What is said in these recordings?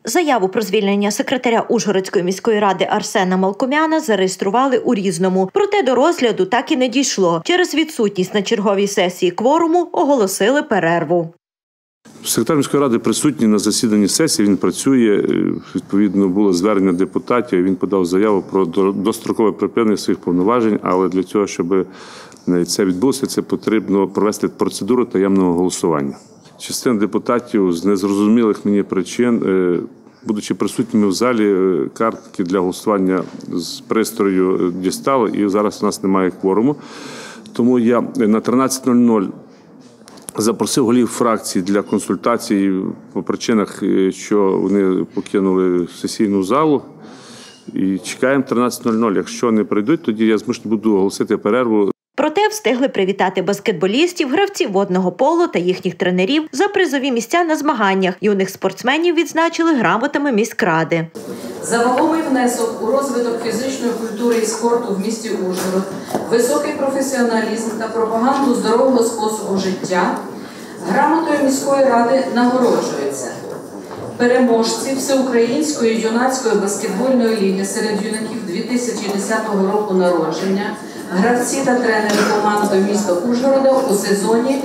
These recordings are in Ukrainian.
Заяву про звільнення секретаря Ужгородської міської ради Арсена Малкомяна зареєстрували у Різному. Проте до розгляду так і не дійшло. Через відсутність на черговій сесії кворуму оголосили перерву. Секретар міської ради присутній на засіданні сесії, він працює, відповідно було звернення депутатів, він подав заяву про дострокове припинення своїх повноважень, але для цього, щоб це відбулося, це потрібно провести процедуру таємного голосування. Частина депутатів з незрозумілих мені причин, будучи присутніми в залі, картки для голосування з пристрою дістали, і зараз у нас немає кворуму. Тому я на 13:00 запросив голів фракцій для консультацій по причинах, що вони покинули сесійну залу. І чекаємо 13:00. Якщо не прийдуть, тоді я змушений буду оголосити перерву. Проте встигли привітати баскетболістів, гравців водного поло та їхніх тренерів за призові місця на змаганнях. Юних спортсменів відзначили грамотами міськради. За вагомий внесок у розвиток фізичної культури і спорту в місті Ужгород, високий професіоналізм та пропаганду здорового способу життя грамотою міської ради нагороджуються переможці Всеукраїнської юнацької баскетбольної ліги серед юнаків 2010 року народження, гравці та тренери команди міста Ужгорода у сезоні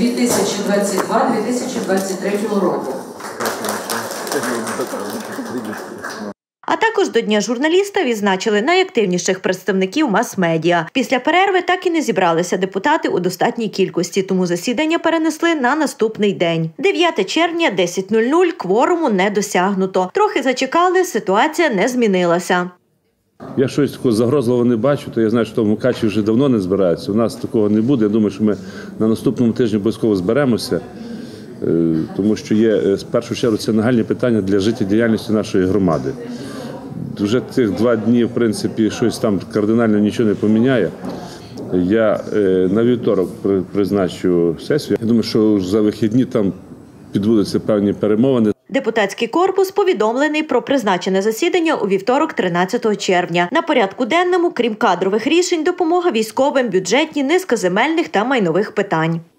2022-2023 року. А також до Дня журналіста відзначили найактивніших представників мас-медіа. Після перерви так і не зібралися депутати у достатній кількості, тому засідання перенесли на наступний день. 9 червня, 10:00, кворуму не досягнуто. Трохи зачекали, ситуація не змінилася. Я щось такого загрозливого не бачу, то я знаю, що в Мукачеві вже давно не збираються. У нас такого не буде. Я думаю, що ми на наступному тижні обов'язково зберемося, тому що є, в першу чергу, це нагальні питання для життєдіяльності нашої громади. Вже цих 2 дні, в принципі, щось там кардинально нічого не поміняє. Я на вівторок призначу сесію. Я думаю, що за вихідні там підбудуться певні перемовини. Депутатський корпус повідомлений про призначене засідання у вівторок 13 червня. На порядку денному, крім кадрових рішень, допомога військовим, бюджетні, низка земельних та майнових питань.